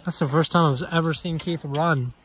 That's the first time I've ever seen Keith run.